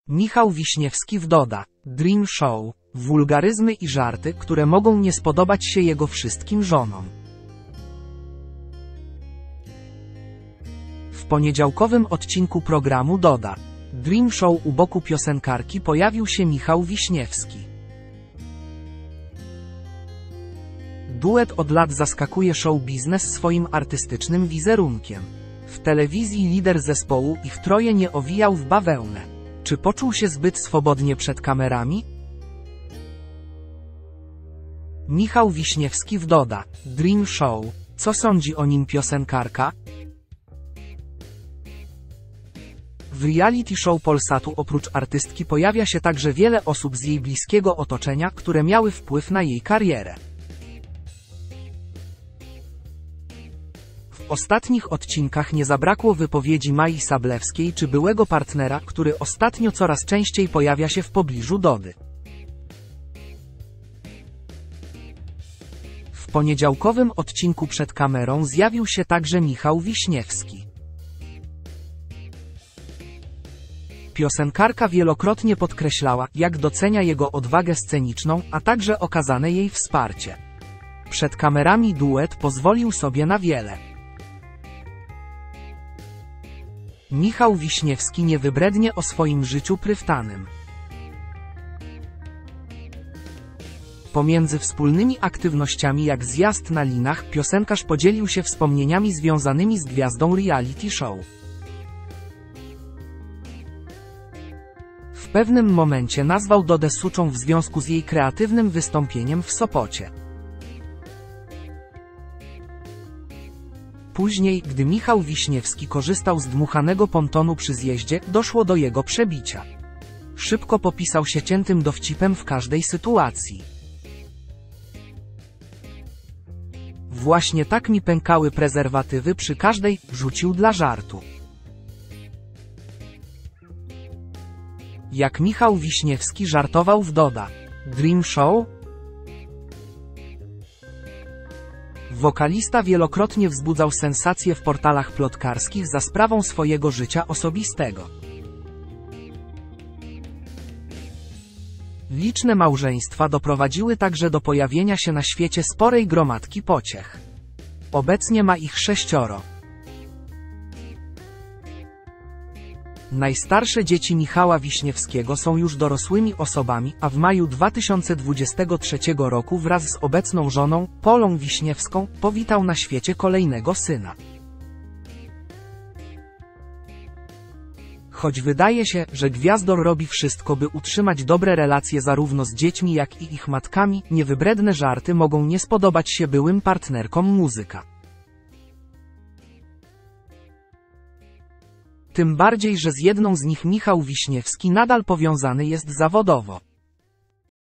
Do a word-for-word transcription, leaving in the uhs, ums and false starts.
Michał Wiśniewski w Doda Dream Show. Wulgaryzmy i żarty, które mogą nie spodobać się jego wszystkim żonom. W poniedziałkowym odcinku programu Doda Dream Show u boku piosenkarki pojawił się Michał Wiśniewski. Duet od lat zaskakuje show biznes swoim artystycznym wizerunkiem. W telewizji lider zespołu ich troje nie owijał w bawełnę. Czy poczuł się zbyt swobodnie przed kamerami? Michał Wiśniewski w Doda Dream Show. Co sądzi o nim piosenkarka? W reality show Polsatu oprócz artystki pojawia się także wiele osób z jej bliskiego otoczenia, które miały wpływ na jej karierę. W ostatnich odcinkach nie zabrakło wypowiedzi Mai Sablewskiej czy byłego partnera, który ostatnio coraz częściej pojawia się w pobliżu Dody. W poniedziałkowym odcinku przed kamerą zjawił się także Michał Wiśniewski. Piosenkarka wielokrotnie podkreślała, jak docenia jego odwagę sceniczną, a także okazane jej wsparcie. Przed kamerami duet pozwolił sobie na wiele. Michał Wiśniewski nie wybrednie o swoim życiu prywatnym. Pomiędzy wspólnymi aktywnościami jak zjazd na linach, piosenkarz podzielił się wspomnieniami związanymi z gwiazdą reality show. W pewnym momencie nazwał Dodę suczą w związku z jej kreatywnym wystąpieniem w Sopocie. Później, gdy Michał Wiśniewski korzystał z dmuchanego pontonu przy zjeździe, doszło do jego przebicia. Szybko popisał się ciętym dowcipem w każdej sytuacji. Właśnie tak mi pękały prezerwatywy przy każdej, rzucił dla żartu. Jak Michał Wiśniewski żartował w Doda Dream Show? Wokalista wielokrotnie wzbudzał sensacje w portalach plotkarskich za sprawą swojego życia osobistego. Liczne małżeństwa doprowadziły także do pojawienia się na świecie sporej gromadki pociech. Obecnie ma ich sześcioro. Najstarsze dzieci Michała Wiśniewskiego są już dorosłymi osobami, a w maju dwa tysiące dwudziestego trzeciego roku wraz z obecną żoną, Polą Wiśniewską, powitał na świecie kolejnego syna. Choć wydaje się, że gwiazdor robi wszystko, by utrzymać dobre relacje zarówno z dziećmi, jak i ich matkami, niewybredne żarty mogą nie spodobać się byłym partnerkom muzyka. Tym bardziej, że z jedną z nich Michał Wiśniewski nadal powiązany jest zawodowo.